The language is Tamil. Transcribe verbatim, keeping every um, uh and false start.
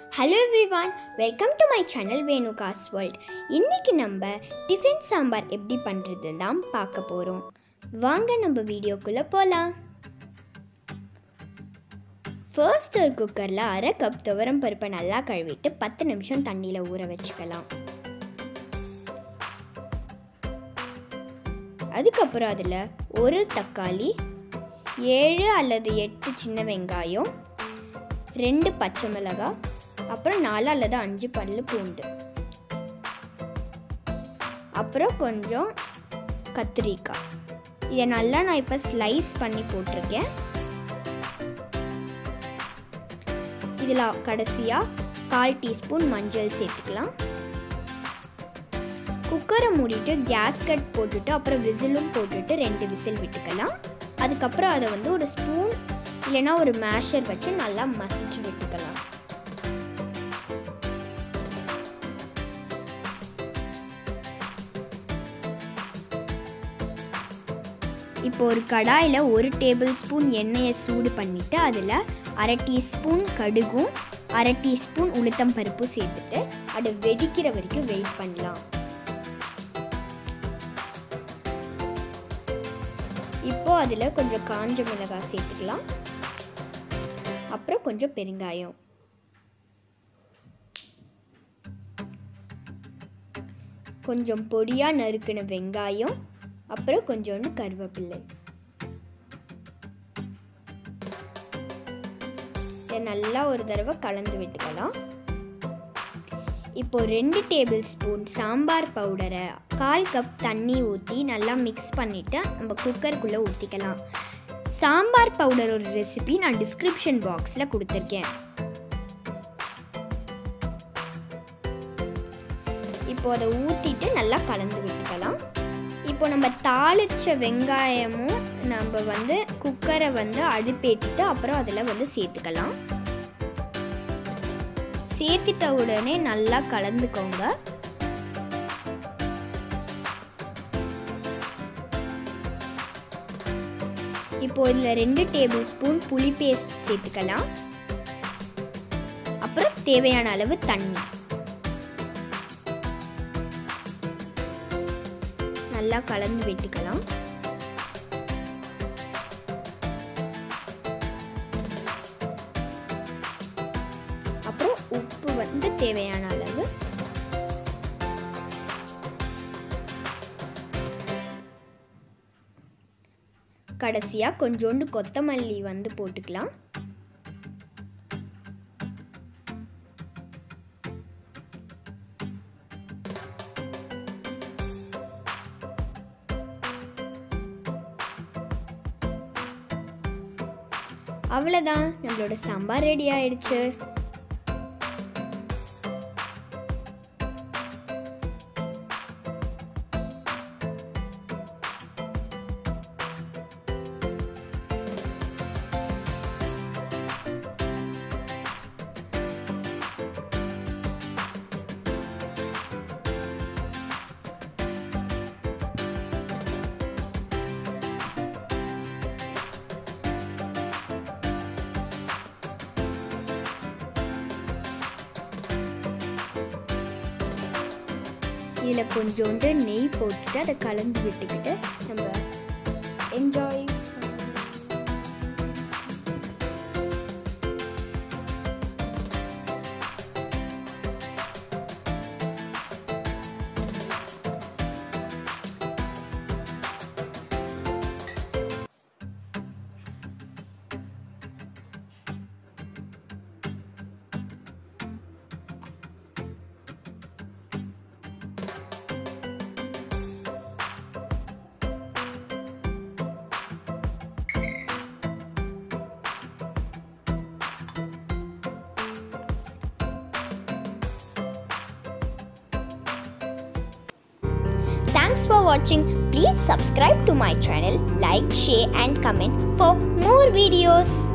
Hello everyone, welcome to my channel Venuka's World. இன்னைக்கு நம்ம டிஃபன் சாம்பார் எப்படி பண்றதுன்னு தான் பார்க்க போறோம். வாங்க நம்ம வீடியோக்குள்ள போலாம். ஃபர்ஸ்ட் ஒரு குக்கர்ல அரை கப் துவரம் பருப்பை நல்லா கழுவிட்டு பத்து நிமிஷம் தண்ணியில ஊற வச்சுக்கலாம். அதுக்கப்புறம் அதில் ஒரு தக்காளி, ஏழு அல்லது எட்டு சின்ன வெங்காயம், ரெண்டு பச்சை மிளகாய், அப்புறம் நாலு அல்லது அஞ்சு பல்லு பூண்டு, அப்புறம் கொஞ்சம் கத்திரிக்காய். இதை நல்லா நான் இப்போ ஸ்லைஸ் பண்ணி போட்டிருக்கேன். இதில் கடைசியாக கால் டீஸ்பூன் மஞ்சள் சேர்த்துக்கலாம். குக்கரை மூடிட்டு கேஸ் கட் போட்டுட்டு அப்புறம் விசிலும் போட்டுட்டு ரெண்டு விசில் விட்டுக்கலாம். அதுக்கப்புறம் அதை வந்து ஒரு ஸ்பூன் இல்லைன்னா ஒரு மேஷர் வச்சு நல்லா மசிச்சு விட்டுக்கலாம். இப்போ ஒரு கடாயில் ஒரு டேபிள் ஸ்பூன் எண்ணெயை சூடு பண்ணிவிட்டு அதில் அரை டீஸ்பூன் கடுகும் அரை டீஸ்பூன் உளுத்தம் பருப்பும் சேர்த்துட்டு அதை வெடிக்கிற வரைக்கும் வெயிட் பண்ணலாம். இப்போ அதில் கொஞ்சம் காஞ்ச மிளகாய் சேர்த்துக்கலாம். அப்புறம் கொஞ்சம் பெருங்காயம், கொஞ்சம் பொடியாக நறுக்கின வெங்காயம், அப்புறம் கொஞ்சோண்டு கருவேப்பிலை. இதை நல்லா ஒரு தடவை கலந்து விட்டுக்கலாம். இப்போ ரெண்டு டேபிள் ஸ்பூன் சாம்பார் பவுடரை கால் கப் தண்ணி ஊற்றி நல்லா மிக்ஸ் பண்ணிவிட்டு நம்ம குக்கருக்குள்ளே ஊற்றிக்கலாம். சாம்பார் பவுடர் ஒரு ரெசிபி நான் டிஸ்கிரிப்ஷன் பாக்ஸில் கொடுத்துருக்கேன். இப்போ அதை ஊற்றிட்டு நல்லா கலந்து விட்டுக்கலாம். இப்போ நம்ம தாளிச்ச வெங்காயமும் நம்ம வந்து குக்கரை வந்து அடுப்பேற்றிட்டு அப்புறம் அதில் வந்து சேர்த்துக்கலாம். சேர்த்துட்ட உடனே நல்லா கலந்துக்கோங்க. இப்போ இதில் ரெண்டு டேபிள் ஸ்பூன் புளி பேஸ்ட் சேர்த்துக்கலாம். அப்புறம் தேவையான அளவு தண்ணி நல்லா கலந்து விட்டுக்கலாம். அப்புறம் உப்பு வந்து தேவையான அளவு, கடைசியா கொஞ்சோண்டு கொத்தமல்லி வந்து போட்டுக்கலாம். அவ்வளோதான், நம்மளோட சாம்பார் ரெடி ஆயிடுச்சு. இதில் கொஞ்சோண்டு நெய் போட்டுட்டு அதை கலந்து விட்டுக்கிட்டு நம்ம enjoy. Thanks for watching. Please subscribe to my channel, like, share and comment for more videos.